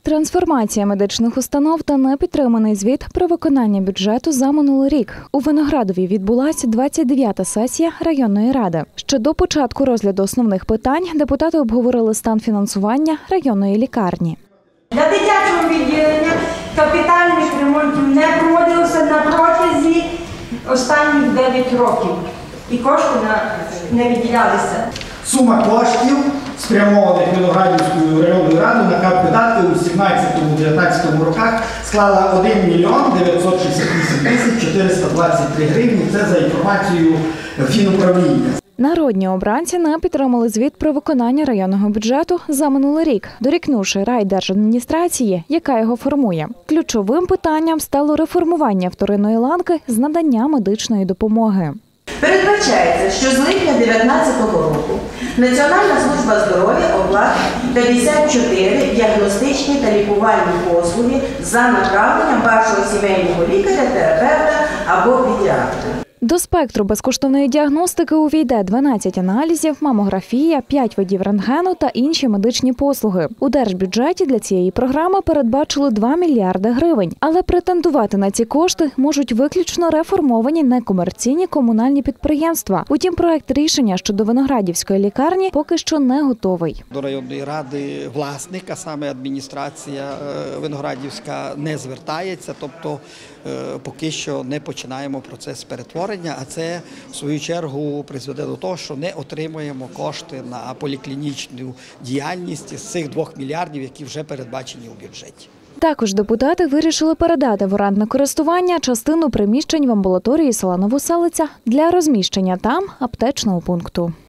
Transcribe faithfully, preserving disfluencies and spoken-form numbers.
Трансформація медичних установ та непідтриманий звіт про виконання бюджету за минулий рік. У Виноградові відбулася двадцять дев'ята сесія районної ради. Ще до початку розгляду основних питань депутати обговорили стан фінансування районної лікарні. Для дитячого відділення капітальних ремонтів не проводилося на протязі останніх дев'яти років. І кошти не виділялися. Сума коштів, спрямованих Виноградівською районною радою на капвидатки у сімнадцятому-дев'ятнадцятому роках, склала один мільйон дев'ятсот шістдесят вісім тисяч чотириста двадцять три гривні. Це за інформацією фінуправління. Народні обранці не підтримали звіт про виконання районного бюджету за минулий рік, дорікнувши райдержадміністрації, яка його формує. Ключовим питанням стало реформування вторинної ланки з надання медичної допомоги. Передбачається, що з липня дві тисячі дев'ятнадцятого року Національна служба здоров'я оплатить п'ятдесят чотири діагностичні та лікувальні послуги за направленням вашого сімейного лікаря, терапевта або педіатра. До спектру безкоштовної діагностики увійде дванадцять аналізів, мамографія, п'ять видів рентгену та інші медичні послуги. У держбюджеті для цієї програми передбачили два мільярди гривень. Але претендувати на ці кошти можуть виключно реформовані некомерційні комунальні підприємства. Утім, проект рішення щодо Виноградівської лікарні поки що не готовий. До районної ради власник, а саме адміністрація Виноградівська, не звертається, тобто поки що не починаємо процес перетворення. А це, в свою чергу, призведе до того, що не отримуємо кошти на поліклінічну діяльність з цих двох мільярдів, які вже передбачені у бюджеті. Також депутати вирішили передати в орендне користування частину приміщень в амбулаторії села Новоселиця для розміщення там аптечного пункту.